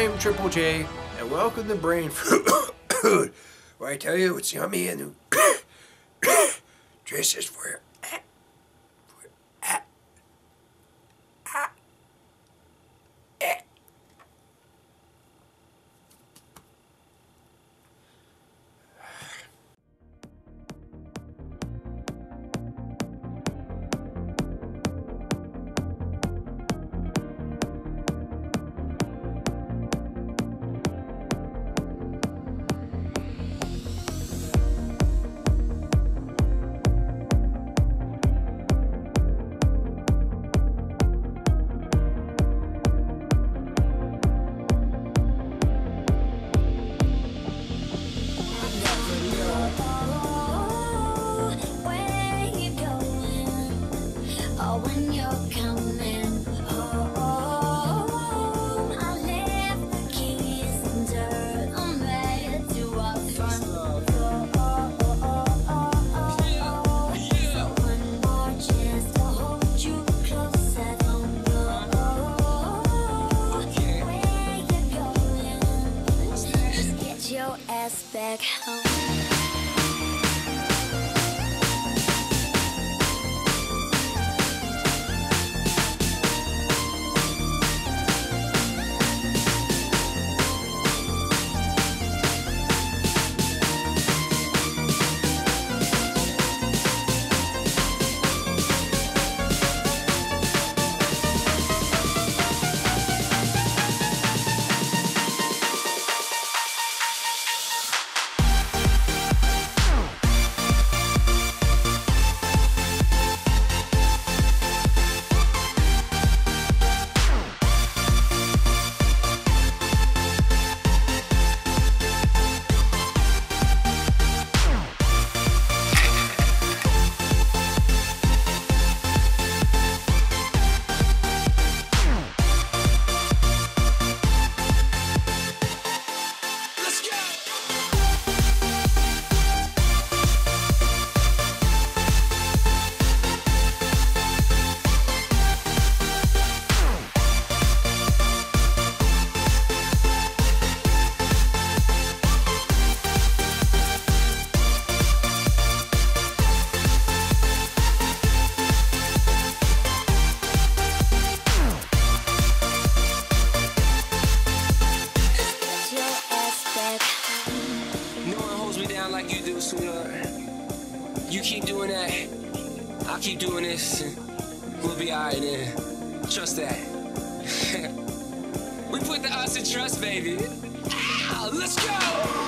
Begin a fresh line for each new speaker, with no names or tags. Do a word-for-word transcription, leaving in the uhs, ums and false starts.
I'm Triple J, and welcome to Brain Food, where I tell you it's yummy and delicious for you.
Back home.
Like you do, sweetheart. You keep doing that, I'll keep doing this, and we'll be alright then. Trust that. We put the us in trust, baby. Ow, let's go!